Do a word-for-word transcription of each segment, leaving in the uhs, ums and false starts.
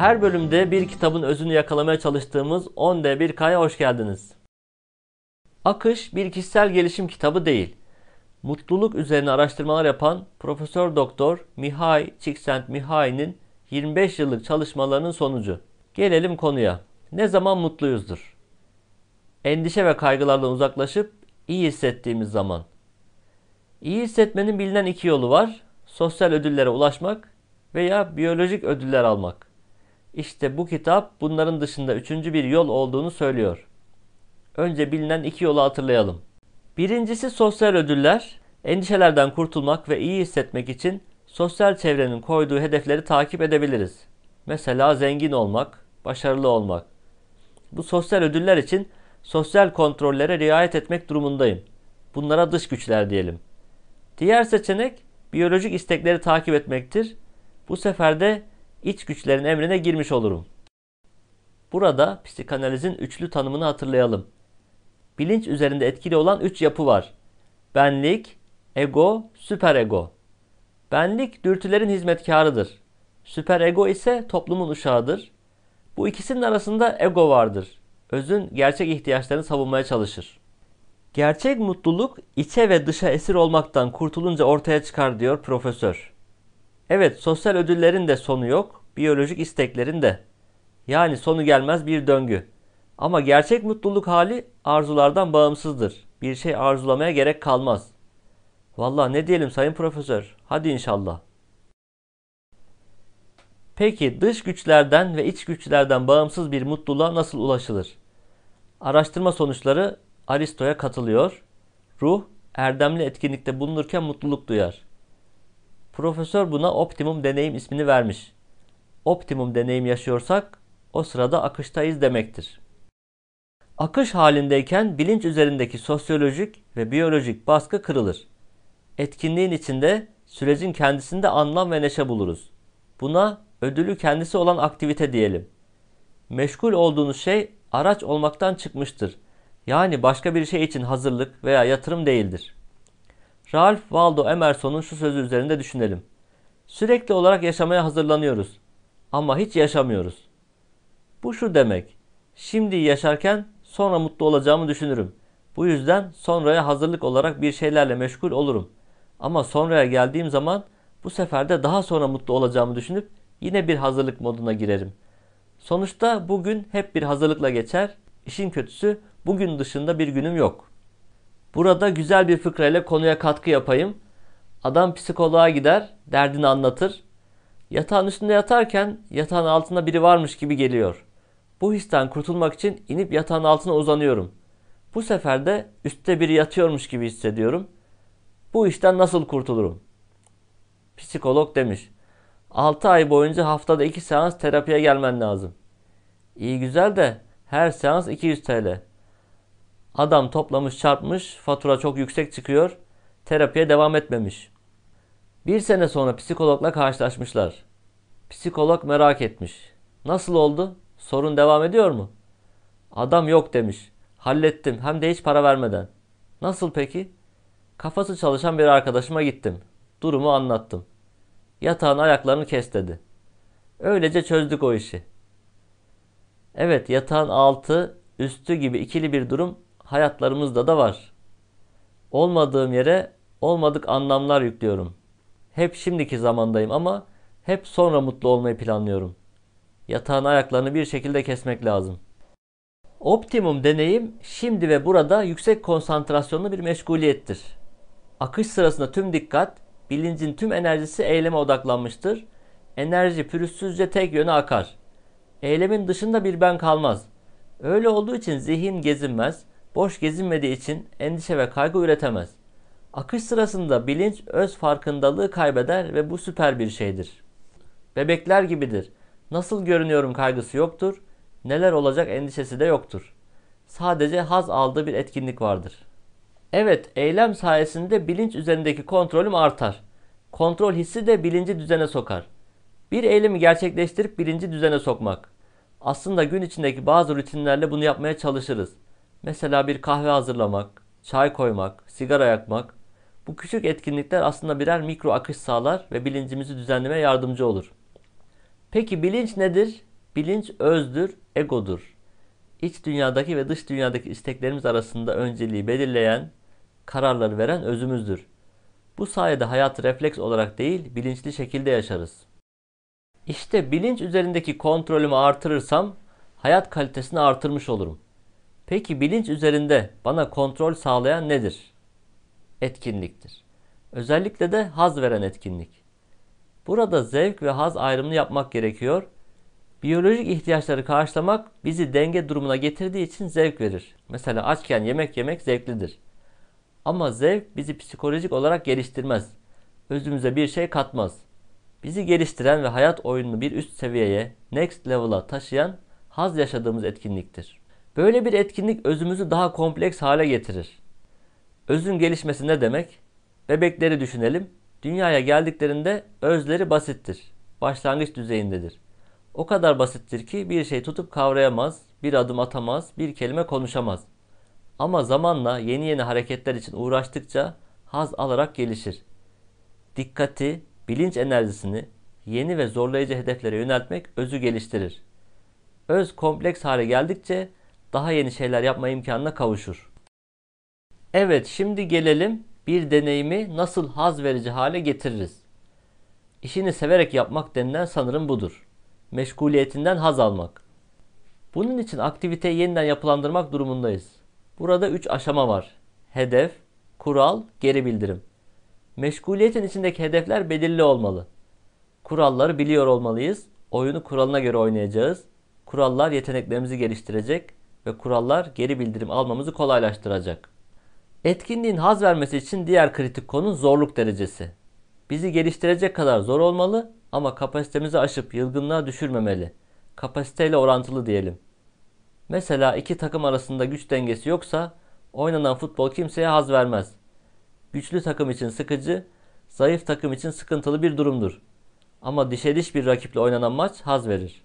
Her bölümde bir kitabın özünü yakalamaya çalıştığımız on D bir K'ya hoş geldiniz. Akış bir kişisel gelişim kitabı değil. Mutluluk üzerine araştırmalar yapan Profesör Doktor Mihaly Csikszentmihalyi'nin yirmi beş yıllık çalışmalarının sonucu. Gelelim konuya. Ne zaman mutluyuzdur? Endişe ve kaygılardan uzaklaşıp iyi hissettiğimiz zaman. İyi hissetmenin bilinen iki yolu var. Sosyal ödüllere ulaşmak veya biyolojik ödüller almak. İşte bu kitap bunların dışında üçüncü bir yol olduğunu söylüyor. Önce bilinen iki yolu hatırlayalım. Birincisi sosyal ödüller. Endişelerden kurtulmak ve iyi hissetmek için sosyal çevrenin koyduğu hedefleri takip edebiliriz. Mesela zengin olmak, başarılı olmak. Bu sosyal ödüller için sosyal kontrollere riayet etmek durumundayım. Bunlara dış güçler diyelim. Diğer seçenek biyolojik istekleri takip etmektir. Bu sefer de iç güçlerin emrine girmiş olurum. Burada psikanalizin üçlü tanımını hatırlayalım. Bilinç üzerinde etkili olan üç yapı var. Benlik, ego, süperego. Benlik dürtülerin hizmetkarıdır. Süperego ise toplumun uşağıdır. Bu ikisinin arasında ego vardır. Özün gerçek ihtiyaçlarını savunmaya çalışır. Gerçek mutluluk içe ve dışa esir olmaktan kurtulunca ortaya çıkar diyor profesör. Evet, sosyal ödüllerin de sonu yok, biyolojik isteklerin de. Yani sonu gelmez bir döngü. Ama gerçek mutluluk hali arzulardan bağımsızdır. Bir şey arzulamaya gerek kalmaz. Vallahi ne diyelim sayın profesör, hadi inşallah. Peki dış güçlerden ve iç güçlerden bağımsız bir mutluluğa nasıl ulaşılır? Araştırma sonuçları Aristo'ya katılıyor. Ruh, erdemli etkinlikte bulunurken mutluluk duyar. Profesör buna optimum deneyim ismini vermiş. Optimum deneyim yaşıyorsak o sırada akıştayız demektir. Akış halindeyken bilinç üzerindeki sosyolojik ve biyolojik baskı kırılır. Etkinliğin içinde sürecin kendisinde anlam ve neşe buluruz. Buna ödülü kendisi olan aktivite diyelim. Meşgul olduğunuz şey araç olmaktan çıkmıştır. Yani başka bir şey için hazırlık veya yatırım değildir. Ralph Waldo Emerson'un şu sözü üzerinde düşünelim. Sürekli olarak yaşamaya hazırlanıyoruz ama hiç yaşamıyoruz. Bu şu demek. Şimdi yaşarken sonra mutlu olacağımı düşünürüm. Bu yüzden sonraya hazırlık olarak bir şeylerle meşgul olurum. Ama sonraya geldiğim zaman bu sefer de daha sonra mutlu olacağımı düşünüp yine bir hazırlık moduna girerim. Sonuçta bugün hep bir hazırlıkla geçer. İşin kötüsü bugün dışında bir günüm yok. Burada güzel bir fıkrayla konuya katkı yapayım. Adam psikoloğa gider, derdini anlatır. Yatağın üstünde yatarken yatağın altında biri varmış gibi geliyor. Bu histen kurtulmak için inip yatağın altına uzanıyorum. Bu sefer de üstte biri yatıyormuş gibi hissediyorum. Bu işten nasıl kurtulurum? Psikolog demiş. altı ay boyunca haftada iki seans terapiye gelmen lazım. İyi güzel de her seans iki yüz TL. Adam toplamış çarpmış, fatura çok yüksek çıkıyor, terapiye devam etmemiş. Bir sene sonra psikologla karşılaşmışlar. Psikolog merak etmiş. Nasıl oldu? Sorun devam ediyor mu? Adam yok demiş. Hallettim, hem de hiç para vermeden. Nasıl peki? Kafası çalışan bir arkadaşıma gittim. Durumu anlattım. Yatağın ayaklarını kes dedi. Öylece çözdük o işi. Evet, yatağın altı, üstü gibi ikili bir durum hayatlarımızda da var. Olmadığım yere olmadık anlamlar yüklüyorum. Hep şimdiki zamandayım ama hep sonra mutlu olmayı planlıyorum. Yatağın ayaklarını bir şekilde kesmek lazım. Optimum deneyim şimdi ve burada yüksek konsantrasyonlu bir meşguliyettir. Akış sırasında tüm dikkat, bilincin tüm enerjisi eyleme odaklanmıştır. Enerji pürüzsüzce tek yöne akar. Eylemin dışında bir ben kalmaz. Öyle olduğu için zihin gezinmez, boş gezinmediği için endişe ve kaygı üretemez. Akış sırasında bilinç öz farkındalığı kaybeder ve bu süper bir şeydir. Bebekler gibidir. Nasıl görünüyorum kaygısı yoktur, neler olacak endişesi de yoktur. Sadece haz aldığı bir etkinlik vardır. Evet, eylem sayesinde bilinç üzerindeki kontrolüm artar. Kontrol hissi de bilinci düzene sokar. Bir eylemi gerçekleştirip bilinci düzene sokmak. Aslında gün içindeki bazı rutinlerle bunu yapmaya çalışırız. Mesela bir kahve hazırlamak, çay koymak, sigara yakmak. Bu küçük etkinlikler aslında birer mikro akış sağlar ve bilincimizi düzenlemeye yardımcı olur. Peki bilinç nedir? Bilinç özdür, egodur. İç dünyadaki ve dış dünyadaki isteklerimiz arasında önceliği belirleyen, kararları veren özümüzdür. Bu sayede hayatı refleks olarak değil, bilinçli şekilde yaşarız. İşte bilinç üzerindeki kontrolümü artırırsam hayat kalitesini artırmış olurum. Peki bilinç üzerinde bana kontrol sağlayan nedir? Etkinliktir. Özellikle de haz veren etkinlik. Burada zevk ve haz ayrımını yapmak gerekiyor. Biyolojik ihtiyaçları karşılamak bizi denge durumuna getirdiği için zevk verir. Mesela açken yemek yemek zevklidir. Ama zevk bizi psikolojik olarak geliştirmez. Özümüze bir şey katmaz. Bizi geliştiren ve hayat oyununu bir üst seviyeye, next level'a taşıyan haz yaşadığımız etkinliktir. Böyle bir etkinlik özümüzü daha kompleks hale getirir. Özün gelişmesi ne demek? Bebekleri düşünelim. Dünyaya geldiklerinde özleri basittir. Başlangıç düzeyindedir. O kadar basittir ki bir şey tutup kavrayamaz, bir adım atamaz, bir kelime konuşamaz. Ama zamanla yeni yeni hareketler için uğraştıkça haz alarak gelişir. Dikkati, bilinç enerjisini yeni ve zorlayıcı hedeflere yöneltmek özü geliştirir. Öz kompleks hale geldikçe daha yeni şeyler yapma imkanına kavuşur. Evet, şimdi gelelim bir deneyimi nasıl haz verici hale getiririz. İşini severek yapmak denilen sanırım budur. Meşguliyetinden haz almak. Bunun için aktiviteyi yeniden yapılandırmak durumundayız. Burada üç aşama var. Hedef, kural, geri bildirim. Meşguliyetin içindeki hedefler belirli olmalı. Kuralları biliyor olmalıyız. Oyunu kuralına göre oynayacağız. Kurallar yeteneklerimizi geliştirecek ve kurallar geri bildirim almamızı kolaylaştıracak. Etkinliğin haz vermesi için diğer kritik konu zorluk derecesi. Bizi geliştirecek kadar zor olmalı ama kapasitemizi aşıp yılgınlığa düşürmemeli. Kapasiteyle orantılı diyelim. Mesela iki takım arasında güç dengesi yoksa oynanan futbol kimseye haz vermez. Güçlü takım için sıkıcı, zayıf takım için sıkıntılı bir durumdur. Ama dişe diş bir rakiple oynanan maç haz verir.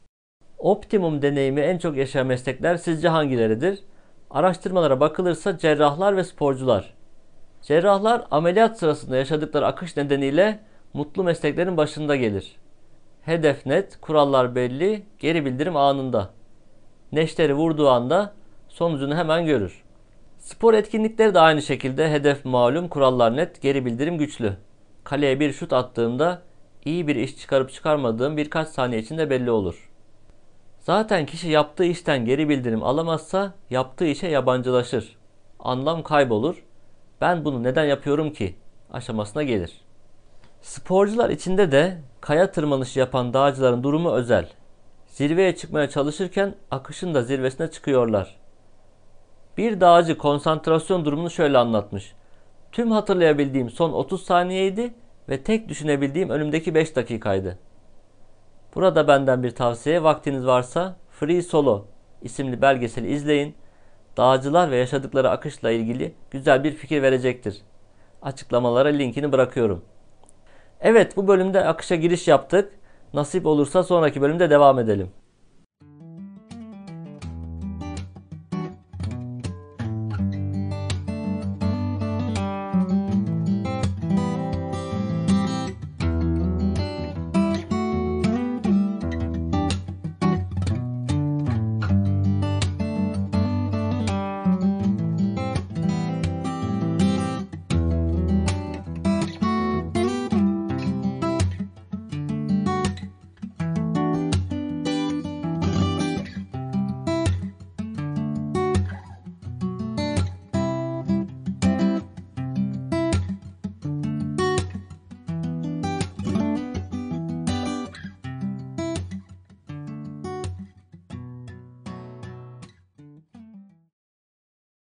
Optimum deneyimi en çok yaşayan meslekler sizce hangileridir? Araştırmalara bakılırsa cerrahlar ve sporcular. Cerrahlar ameliyat sırasında yaşadıkları akış nedeniyle mutlu mesleklerin başında gelir. Hedef net, kurallar belli, geri bildirim anında. Neşteri vurduğu anda sonucunu hemen görür. Spor etkinlikleri de aynı şekilde hedef malum, kurallar net, geri bildirim güçlü. Kaleye bir şut attığımda iyi bir iş çıkarıp çıkarmadığım birkaç saniye içinde belli olur. Zaten kişi yaptığı işten geri bildirim alamazsa yaptığı işe yabancılaşır. Anlam kaybolur. Ben bunu neden yapıyorum ki aşamasına gelir. Sporcular içinde de kaya tırmanışı yapan dağcıların durumu özel. Zirveye çıkmaya çalışırken akışın da zirvesine çıkıyorlar. Bir dağcı konsantrasyon durumunu şöyle anlatmış. Tüm hatırlayabildiğim son otuz saniyeydi ve tek düşünebildiğim önümdeki beş dakikaydı. Burada benden bir tavsiye, vaktiniz varsa Free Solo isimli belgeseli izleyin. Dağcılar ve yaşadıkları akışla ilgili güzel bir fikir verecektir. Açıklamalara linkini bırakıyorum. Evet, bu bölümde akışa giriş yaptık. Nasip olursa sonraki bölümde devam edelim.